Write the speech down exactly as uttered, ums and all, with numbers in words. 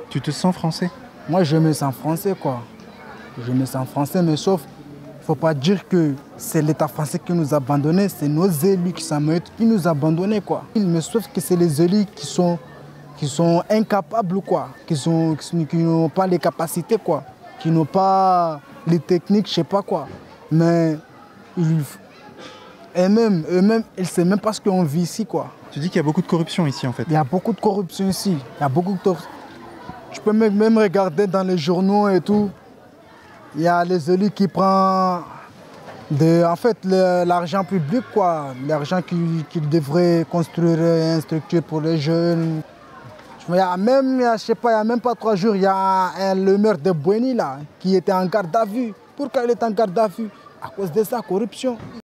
Tu te sens français? Moi, je me sens français, quoi. Je me sens français, mais sauf, il ne faut pas dire que c'est l'État français qui nous a abandonnés, c'est nos élus qui s'en mettent, qui nous ont abandonnés, quoi. Mais sauf que c'est les élus qui sont, qui sont incapables, quoi. Qui sont, qui n'ont pas les capacités, quoi. Qui n'ont pas les techniques, je sais pas quoi. Mais ils, eux-mêmes, eux-mêmes, ils ne savent même pas ce qu'on vit ici, quoi. Tu dis qu'il y a beaucoup de corruption ici, en fait. Il y a beaucoup de corruption ici. Il y a beaucoup de corruption. Je peux même regarder dans les journaux et tout. Il y a les élus qui prennent de, en fait, l'argent public, quoi. L'argent qu'ils qui devraient construire une structure pour les jeunes. Il y a même, je sais pas, il y a même pas trois jours, il y a un, le maire de Bouéni, là, qui était en garde à vue. Pourquoi il est en garde à vue? À cause de ça, corruption.